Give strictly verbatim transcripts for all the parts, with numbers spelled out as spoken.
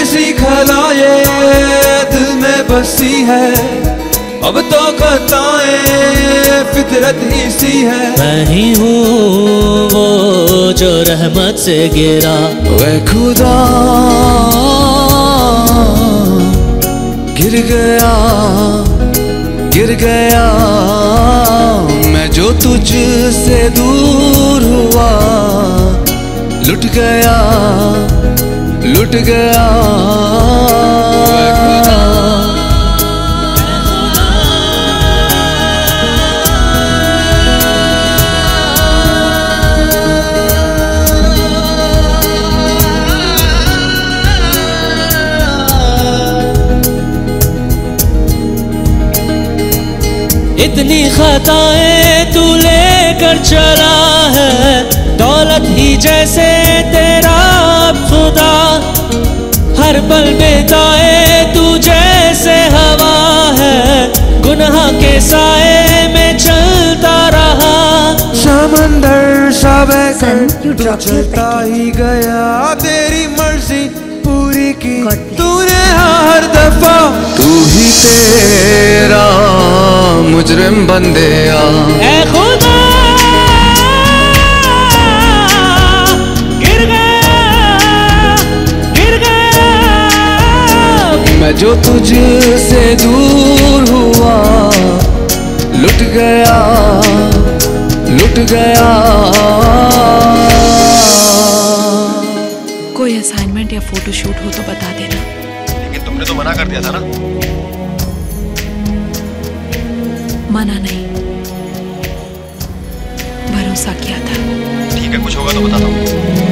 सी खला ये दिल में बसी है, अब तो खताएं फितरत ही सी है। मैं ही हूँ वो जो रहमत से गिरा, वे खुदा गिर गया गिर गया, मैं जो तुझसे दूर हुआ, लुट गया लुट गया। इतनी खताएं तू लेकर चला है, दौलत ही जैसे तेरा खुदा। हर पल बेताए तू जैसे हवा है, गुनाह के साए में चलता रहा। समंदर सा बहकर तू चलता ही गया, तेरी मर्जी पूरी की तूने हर दफा। तू ही तेरा मुजरिम बंदे आ, ऐ खुदा गिर गया गिर गया, मैं जो तुझसे दूर हुआ, लुट गया लुट गया। कोई असाइनमेंट या फोटोशूट हो तो बता देना। लेकिन तुमने तो मना कर दिया था ना। मना नहीं, भरोसा किया था। ठीक है, कुछ होगा तो बताता हूँ।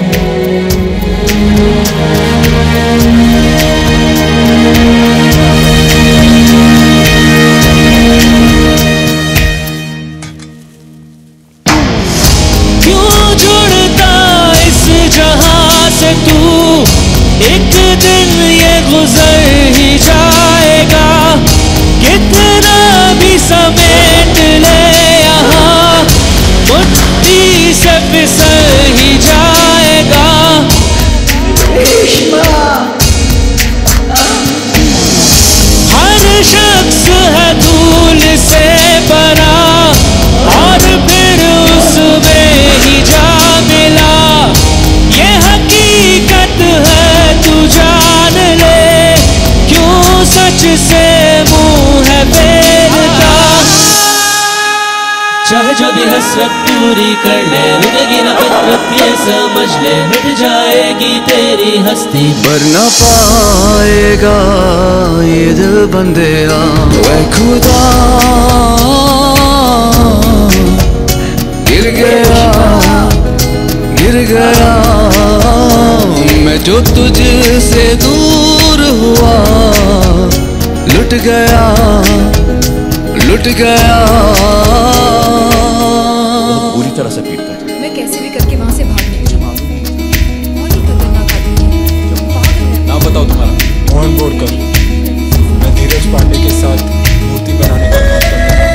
क्यों जुड़ता इस जहां से तू, एक दिन ये गुजर ही जाएगा। कितना भी समेट ले यहाँ, मुट्ठी से फिसल ही जाएगा। हर शख्स है धूल से बना, और फिर उसमें ही जा मिला। ये हकीकत है तू जान ले, क्यों सच से मुंह है फेरता। चाहे जो भी हसरत पूरी कर ले, रुकेगी ना फितरत ये समझ ले, मिट जाएगी तेरी हस्ती। पर न पाएगा ये दिल बंदेया, वह खुदा गिर गया गिर गया, मैं जो तुझसे दूर हुआ, लुट गया लुट गया। पूरी तरह से पीट कर मैं कैसे भी करके वहां से भाग निकली। बहुत ही खतरनाक आदमी है। नाम बताओ तुम्हारा। मोहन बोरकर। मैं धीरज पांडे के साथ मूर्ति बनाने का काम करता था।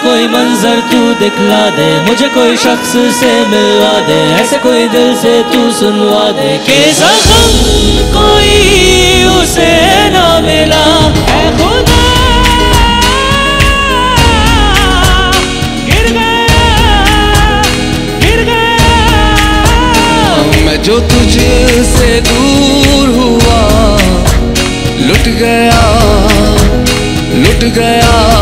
कोई मंजर तू दिखला दे, मुझे कोई शख्स से मिलवा दे, ऐसे कोई दिल से तू सुनवा दे कि ज़ख्म कोई उसे ना मिला। ऐ खुदा गिर गया गिर गया मैं जो तुझसे दूर हुआ, लुट गया लुट गया